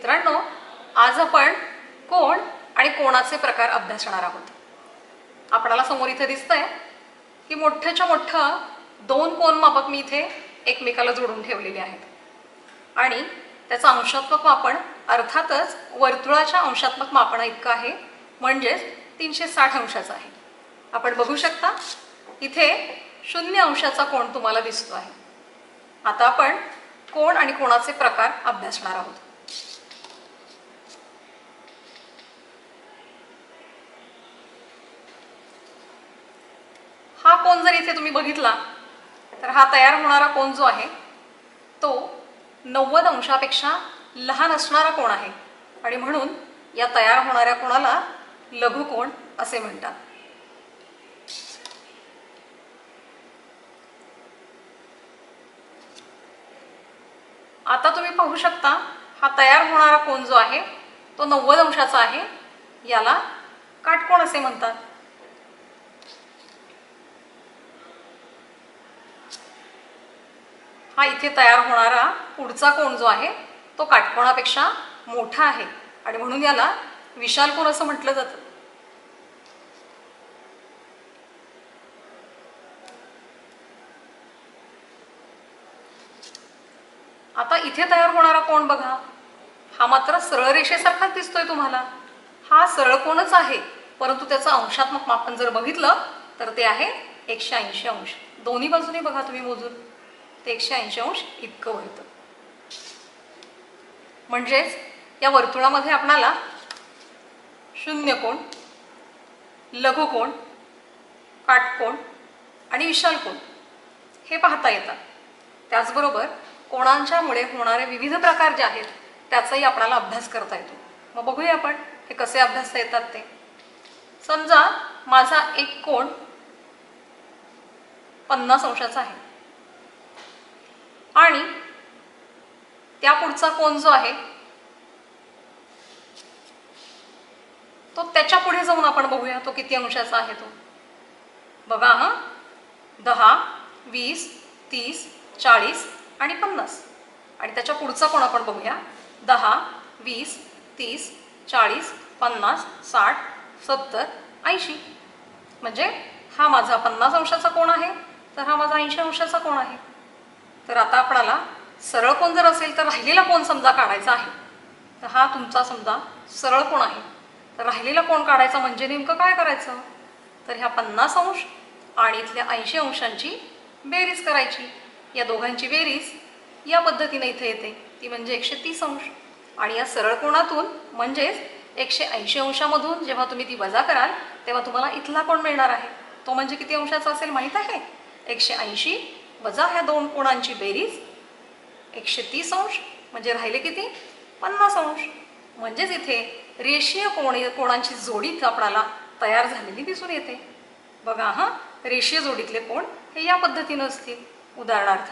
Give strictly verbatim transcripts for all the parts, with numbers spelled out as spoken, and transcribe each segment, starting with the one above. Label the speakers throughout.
Speaker 1: मित्रांनो, आज आपण कोण आणि कोणाचे प्रकार अभ्यासणार आहोत। आपल्याला समोर इथे दिसतंय की मोठ्याच्या मोठं दोन कोनमापक मी इथे एकमेकाला जोडून ठेवलेले आहेत आणि त्याचा अंशात्मक मापन अर्थातच वर्तुळाच्या अंशात्मक मापना इतका आहे, म्हणजे तीनशे साठ अंशाचा आहे। आपण बघू शकता इथे शून्य अंशाचा कोण तुम्हाला दिसतो आहे। आता आपण कोण आणि कोणाचे प्रकार अभ्यासणार आहोत। हा कोण जर इथे तुम्ही बघितला तर हा तयार होणारा कोण जो आहे तो नव्वद अंशापेक्षा लहान असणारा कोण आहे आणि म्हणून या तयार होणाऱ्या कोणाला लघुकोण असे म्हणतात। आता तुम्ही पाहू शकता हा तयार होणारा कोण जो आहे तो नव्वद अंशाचा आहे, याला काटकोण असे म्हणतात। हा इथे तयार होणारा पुढचा कोण जो आहे तो काटकोणापेक्षा मोठा आहे आणि म्हणून याला विशाल कोण असं म्हटलं जातं। आता इथे तयार होणारा कोण बघा, हा मात्र सरळ रेषेसारखाच दिसतोय तुम्हाला। हा सरळ कोणच आहे, परंतु त्याचं अंशात्मक मापन जर बघितलं तर ते आहे एकशे ऐंशी अंश। दोन्ही बाजूने बघा तुम्ही मोजून, ते एकशे ऐंशी अंश इतकं होतं। म्हणजेच या वर्तुळामध्ये आपल्याला शून्य कोण, लघुकोण, काटकोण आणि विशाल कोण हे पाहता येतात। त्याचबरोबर कोणांच्यामुळे होणारे विविध प्रकार जे आहेत त्याचाही आपल्याला अभ्यास करता येतो। मग बघूया आपण हे कसे अभ्यासता येतात ते। समजा माझा एक कोण पन्नास अंशाचा आहे आणि त्या पुढचा कोण जो आहे तो त्याच्या पुढे जाऊन आपण बघूया तो किती अंशाचा आहे तो। बघा हा, दहा, वीस, तीस, चाळीस आणि पन्नास। आणि त्याच्या पुढचा कोण आपण बघूया, दहा, वीस, तीस, चाळीस, पन्नास, साठ, सत्तर, ऐंशी। म्हणजे हा माझा पन्नास अंशाचा कोण आहे तर हा माझा ऐंशी अंशाचा कोण आहे। तर आता आपल्याला सरळ कोण जर असेल तर राहिलेला कोण समजा काढायचा आहे, तर हा तुमचा समजा सरळ कोण आहे, तर राहिलेला कोण काढायचा म्हणजे नेमकं काय करायचं, तर ह्या पन्नास अंश आणि इथल्या ऐंशी अंशांची बेरीज करायची। या दोघांची बेरीज या पद्धतीने इथे येते, ती म्हणजे एकशे तीस अंश। आणि या सरळ कोणातून म्हणजेच एकशे ऐंशी अंशामधून जेव्हा तुम्ही ती वजा कराल तेव्हा तुम्हाला इथला कोण मिळणार आहे, तो म्हणजे किती अंशाचा असेल माहीत आहे, एकशे ऐंशी वजा ह्या दोन कोणांची बेरीज एकशे तीस अंश, म्हणजे राहिले किती, पन्नास अंश। म्हणजेच इथे रेषीय कोण कोणांची जोडी आपल्याला तयार झालेली दिसून येते। बघा हा, रेषीय जोडीतले कोण हे या पद्धतीने असतील। उदाहरणार्थ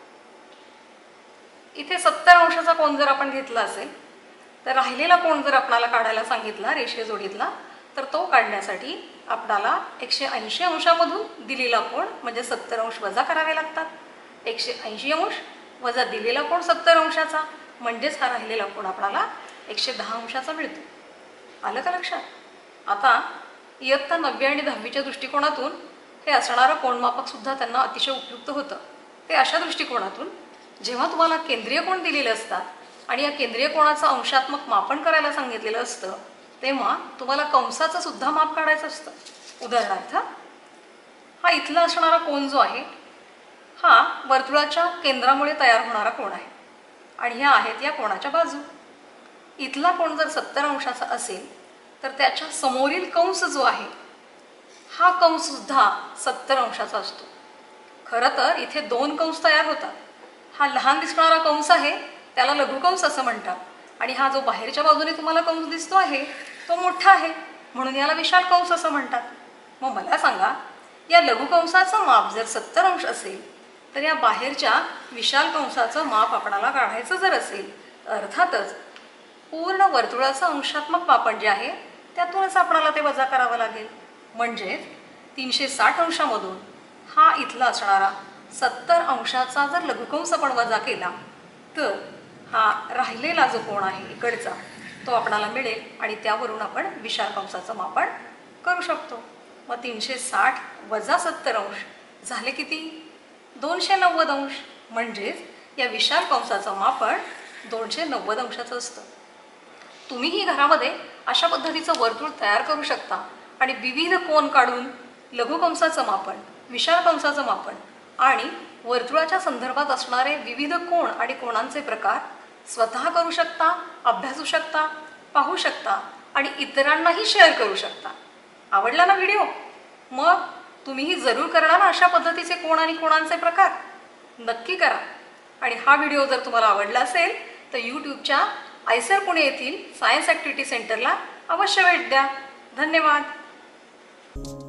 Speaker 1: इथे सत्तर अंशाचा कोण जर आपण घेतला असेल तर राहिलेला कोण जर आपल्याला काढायला सांगितला रेषीय जोडीतला, तर तो काढण्यासाठी आपल्याला एकशे ऐंशी अंशामधून दिलेला कोण म्हणजे सत्तर अंश वजा करावे लागतात। एकशे ऐंशी अंश वजा दिलेला कोण सत्तर अंशाचा, म्हणजेच हा राहिलेला कोण आपल्याला एकशे दहा अंशाचा मिळतो। आलं का लक्षात? आता इयत्ता नववी आणि दहावीच्या दृष्टिकोनातून हे असणारं कोणमापक सुद्धा त्यांना अतिशय उपयुक्त होतं। ते अशा दृष्टिकोनातून जेव्हा तुम्हाला केंद्रीय कोण दिलेले असतात आणि या केंद्रीय कोणाचं अंशात्मक मापन करायला सांगितलेलं असतं तेव्हा तुम्हाला कंसाचं सुद्धा माप काढायचं असतं। उदाहरणार्थ हा इथला असणारा कोण जो आहे हा वर्तुळाच्या केंद्रामुळे तयार होणारा कोण आहे आणि ह्या आहेत या कोणाच्या बाजू। इथला कोण जर सत्तर अंशाचा असेल तर त्याच्या समोरील कंस जो आहे हा कंस सुद्धा सत्तर अंशाचा असतो। खरं तर इथे दोन कंस तयार होतात। हा लहान दिसणारा कंस आहे त्याला लघुकंस असं म्हणतात आणि हा जो बाहेरच्या बाजूने तुम्हाला कंस दिसतो आहे तो मोठा आहे, म्हणून याला विशाल कंस असं म्हणतात। मग मला सांगा, या लघुकंसाचं माप जर सत्तर अंश असेल तर या बाहेरच्या विशाल कंसाचं माप आपणाला काढायचं जर असेल, अर्थातच पूर्ण वर्तुळाचं अंशात्मक मापन जे आहे त्यातूनच आपणाला ते वजा करावं लागेल। म्हणजेच तीनशे साठ अंशामधून हा इथला असणारा सत्तर अंशाचा जर लघुकंस आपण वजा केला तर हा राहिलेला जो कोण आहे इकडचा तो आपणाला मिळेल आणि त्यावरून आपण विशाल कंसाचं मापन करू शकतो. मग तीनशे साठ वजा सत्तर अंश झाले किती? दोनशे नव्वद अंश. म्हणजेच या विशाल कंसाचं मापन दोनशे नव्वद अंशाचं असतं. तुम्हीही घरामध्ये अशा पद्धतीचं वर्तुळ तयार करू शकता आणि विविध कोन काढून लघुकंसाचं मापन, विशाल कंसाचं मापन आणि वर्तुळाच्या संदर्भात असणारे विविध कोन आणि कोणांचे प्रकार स्वतः करू शकता, अभ्यासू शकता, पाहू शकता आणि इतरांनाही शेअर करू शकता. आवडला ना व्हिडिओ? मग तुम्हीही जरूर करणार ना अशा पद्धतीचे कोन आणि कोणांचे प्रकार? नक्की करा. आणि हा व्हिडिओ जर तुम्हाला आवडला असेल तर यूट्यूबच्या आयसर पुणे येथील सायन्स ॲक्टिव्हिटी सेंटरला अवश्य भेट द्या. धन्यवाद.